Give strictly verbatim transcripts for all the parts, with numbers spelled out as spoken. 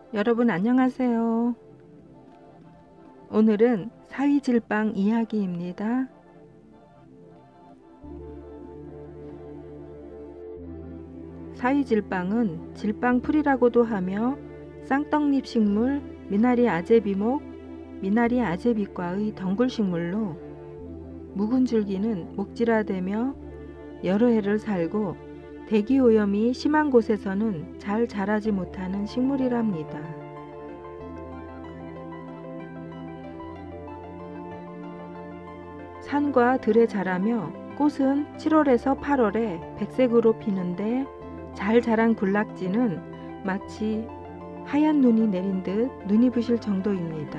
여러분 안녕하세요. 오늘은 사위질빵 이야기입니다. 사위질빵은 질빵풀이라고도 하며 쌍떡잎 식물 미나리 아제비목, 미나리 아제비과의 덩굴식물로 묵은 줄기는 목질화되며 여러 해를 살고 대기오염이 심한 곳에서는 잘 자라지 못하는 식물이랍니다. 산과 들에 자라며 꽃은 칠월에서 팔월에 백색으로 피는데 잘 자란 군락지는 마치 하얀 눈이 내린 듯 눈이 부실 정도입니다.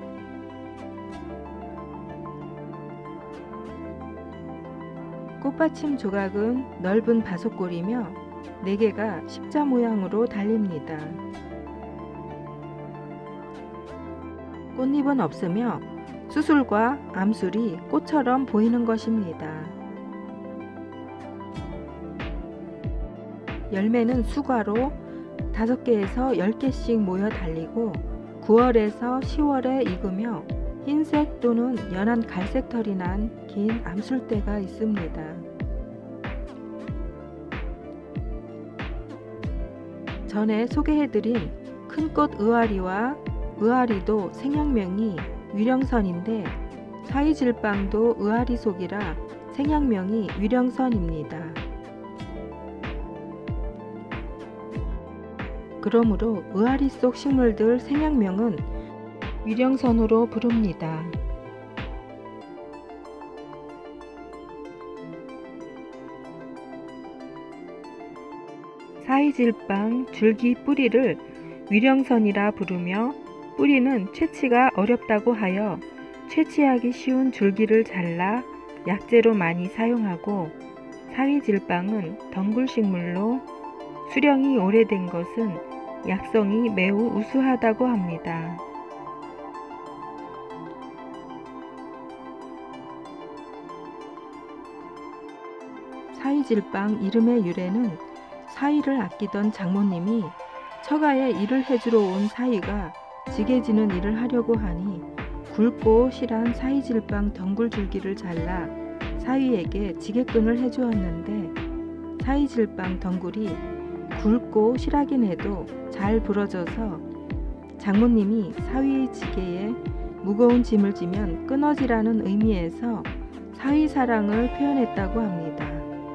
꽃받침 조각은 넓은 바속골이며 네 개가 십자 모양으로 달립니다. 꽃잎은 없으며 수술과 암술이 꽃처럼 보이는 것입니다. 열매는 수과로 다섯 개에서 열 개씩 모여 달리고 구월에서 시월에 익으며 흰색 또는 연한 갈색 털이 난 긴 암술대가 있습니다. 전에 소개해드린 큰꽃 의아리와 의아리도 생약명이 위령선인데 사위질빵도 의아리 속이라 생약명이 위령선입니다. 그러므로 의아리 속 식물들 생약명은 위령선으로 부릅니다. 사위질빵 줄기 뿌리를 위령선이라 부르며 뿌리는 채취가 어렵다고 하여 채취하기 쉬운 줄기를 잘라 약재로 많이 사용하고 사위질빵은 덩굴식물로 수령이 오래된 것은 약성이 매우 우수하다고 합니다. 사위질빵 이름의 유래는 사위를 아끼던 장모님이 처가에 일을 해주러 온 사위가 지게 지는 일을 하려고 하니 굵고 실한 사위질빵 덩굴줄기를 잘라 사위에게 지게끈을 해주었는데 사위질빵 덩굴이 굵고 실하긴 해도 잘 부러져서 장모님이 사위의 지게에 무거운 짐을 지면 끊어지라는 의미에서 사위사랑을 표현했다고 합니다.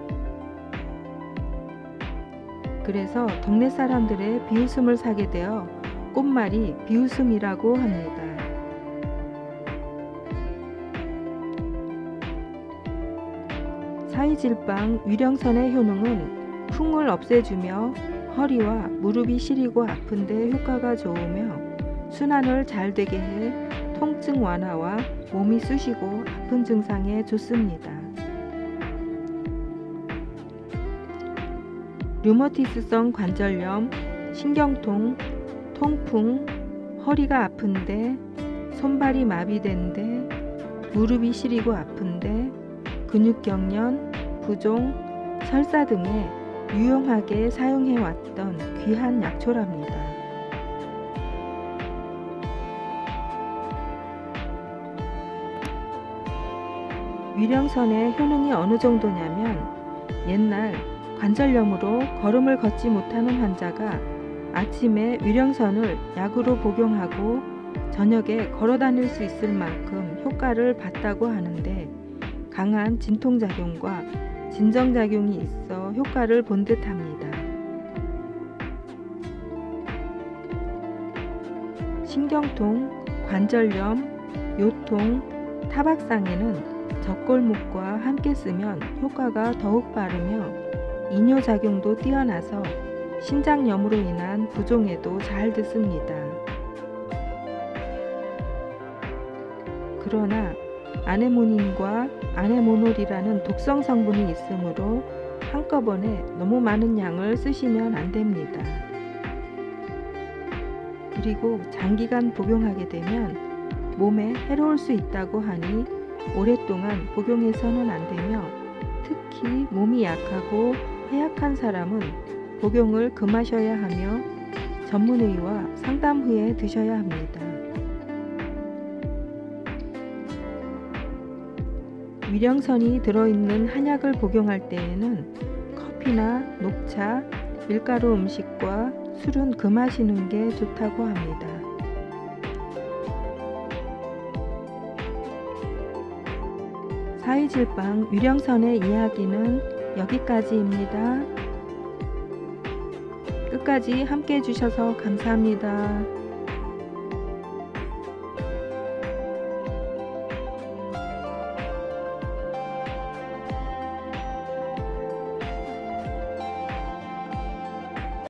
그래서 동네 사람들의 비웃음을 사게 되어 꽃말이 비웃음이라고 합니다. 사위질빵 위령선의 효능은 흉을 없애주며 허리와 무릎이 시리고 아픈데 효과가 좋으며 순환을 잘 되게 해 통증 완화와 몸이 쑤시고 아픈 증상에 좋습니다. 류머티스성 관절염, 신경통, 통풍, 허리가 아픈데, 손발이 마비된데, 무릎이 시리고 아픈데, 근육경련, 부종, 설사 등에 유용하게 사용해왔던 귀한 약초랍니다. 위령선의 효능이 어느 정도냐면 옛날 관절염으로 걸음을 걷지 못하는 환자가 아침에 위령선을 약으로 복용하고 저녁에 걸어 다닐 수 있을 만큼 효과를 봤다고 하는데 강한 진통작용과 진정작용이 있어 효과를 본 듯합니다. 신경통, 관절염, 요통, 타박상에는 젖골목과 함께 쓰면 효과가 더욱 빠르며 이뇨작용도 뛰어나서 신장염으로 인한 부종에도 잘 듣습니다. 그러나 아네모닌과 아네모놀이라는 독성 성분이 있으므로 한꺼번에 너무 많은 양을 쓰시면 안됩니다. 그리고 장기간 복용하게 되면 몸에 해로울 수 있다고 하니 오랫동안 복용해서는 안되며 특히 몸이 약하고 해약한 사람은 복용을 금하셔야 하며 전문의와 상담 후에 드셔야 합니다. 위령선이 들어있는 한약을 복용할 때에는 커피나 녹차, 밀가루 음식과 술은 금하시는 게 좋다고 합니다. 사이질방 위령선의 이야기는 여기까지입니다. 끝까지 함께 해주셔서 감사합니다.